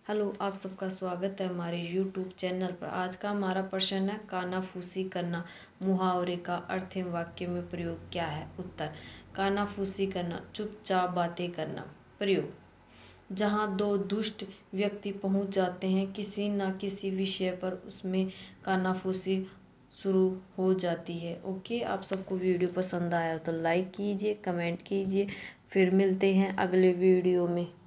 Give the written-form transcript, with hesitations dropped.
Hello, आप सबका स्वागत है हमारे यूट्यूब चैनल पर। आज का हमारा प्रश्न है कानाफूसी करना मुहावरे का अर्थ एवं वाक्य में प्रयोग क्या है। उत्तर, कानाफूसी करना चुपचाप बातें करना। प्रयोग, जहाँ दो दुष्ट व्यक्ति पहुँच जाते हैं किसी न किसी विषय पर, उसमें कानाफूसी शुरू हो जाती है। ओके, आप सबको वीडियो पसंद आया तो लाइक कीजिए, कमेंट कीजिए। फिर मिलते हैं अगले वीडियो में।